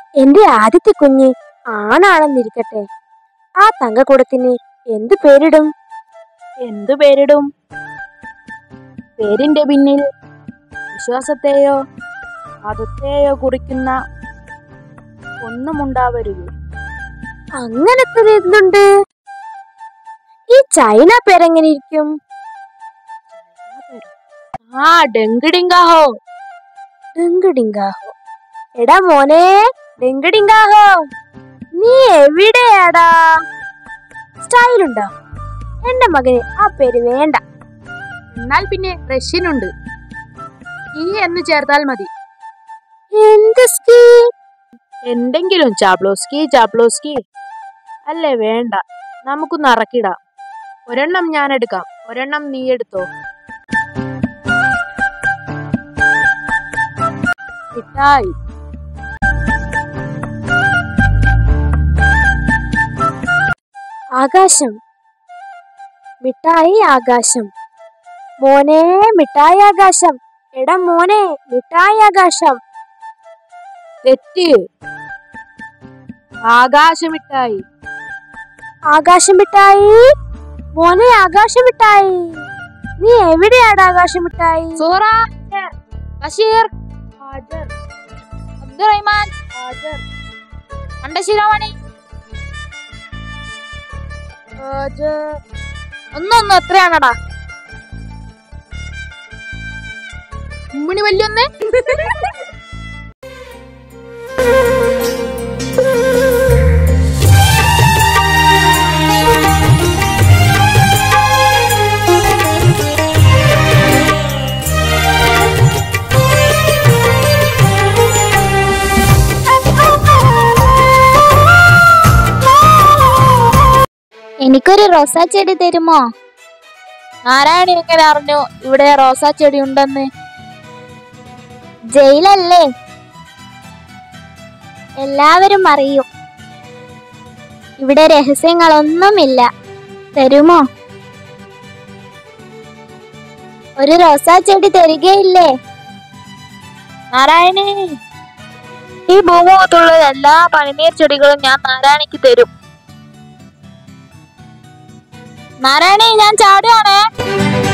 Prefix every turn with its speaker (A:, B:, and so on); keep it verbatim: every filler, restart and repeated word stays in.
A: എന്റെ ആദ്യത്തെ കുഞ്ഞ് ആണാണെന്നിരിക്കട്ടെ, ആ തങ്കക്കുടത്തിന് എന്തു പേരിടും?
B: എന്തു പേരിടും? പേരിന്റെ പിന്നിൽ വിശ്വാസത്തെയോ മതത്തെയോ കുറിക്കുന്ന ഒന്നുമുണ്ടാവരുത്.
A: അങ്ങനത്തെ എന്തുണ്ട്? ഈ ചൈന പേരെങ്ങനെ ഇരിക്കും?
B: ആ ഡെങ്കിടിങ്കാഹോ.
A: ഡെങ്കിടിങ്കാഹോ. എടാ മോനെ ഡെങ്കിടിങ്കാഹോ, നീ എവിടെയാടാ? സ്റ്റൈലുണ്ടോ? എന്റെ മകന് ആ പേര് വേണ്ട.
B: എന്നാൽ പിന്നെ റഷ്യനുണ്ട്, ഈ എന്ന് ചേർത്താൽ മതി.
A: എന്ത് സ്കീ?
B: എന്തെങ്കിലും ചാപ്ലോസ്കി ചാപ്ലോസ്കി അല്ലേ? വേണ്ട, നമുക്ക് നറക്കിടാം. ഒരെണ്ണം ഞാൻ എടുക്കാം, ഒരെണ്ണം നീ എടുത്തോ. മിഠായി.
A: ആകാശം. മിഠായി ആകാശം. മോനെ മിഠായി ആകാശം. എടാ മോനെ മിഠായി ആകാശം.
B: തെറ്റ്. ആകാശമിഠായി.
A: ആകാശമിഠായി. മോനെ ആകാശമിഠായി. നീ എവിടെയാടാ ആകാശമിഠായി?
B: സൂറ, ബഷീർ, അബ്ദുറഹ്മാൻ, അണ്ടശിരോമണി. ഒന്നൊന്നും എത്രയാണടാ? ഉമ്മിണി വല്യൊന്ന്.
C: എനിക്കൊരു റോസാ ചെടി തരുമോ?
B: നാരായണി എങ്ങനെ അറിഞ്ഞു ഇവിടെ റോസാ ചെടി ഉണ്ടെന്ന്?
C: ജയിലല്ലേ, എല്ലാവരും അറിയും. ഇവിടെ രഹസ്യങ്ങളൊന്നുമില്ല. തരുമോ? ഒരു റോസാ ചെടി തരികയില്ലേ?
B: നാരായണി, ഈ ഭൂമുഖത്തുള്ള എല്ലാ പനിനീർ ചെടികളും ഞാൻ നാരായണിക്ക് തരും. നാരായണി, ഞാൻ ചാടുകയാണേ.